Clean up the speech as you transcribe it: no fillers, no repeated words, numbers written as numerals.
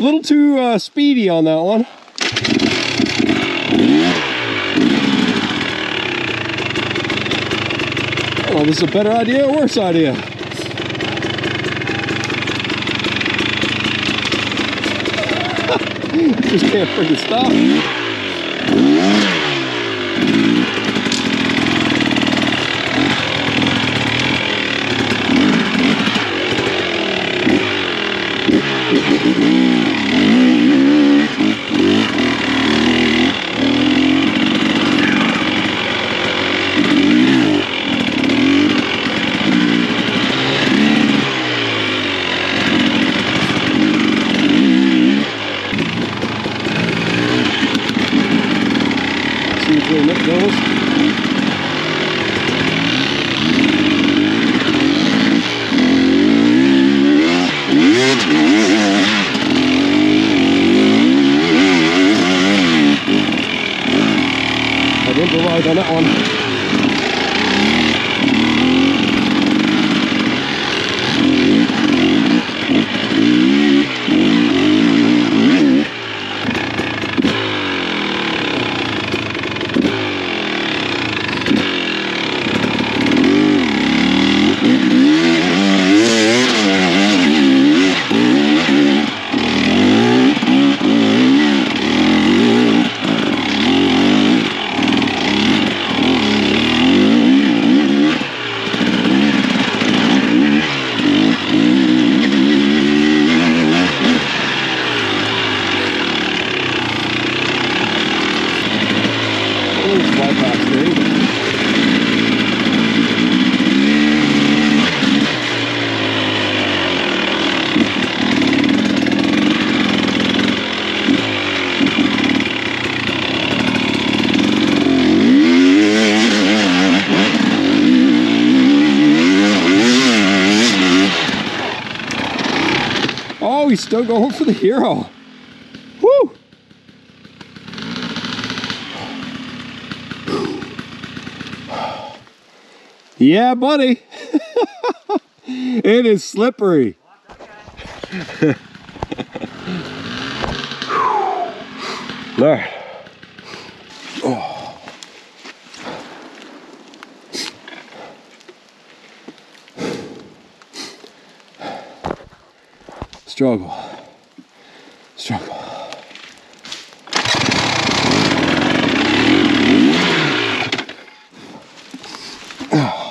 little too speedy on that one. I don't know if this is a better idea or worse idea. Just can't freaking stop. See which way that goes. I'd improvise on that one. Oh, he's still going for the hero. Woo! Yeah, buddy. It is slippery. There. Oh. Struggle. Struggle. Oh.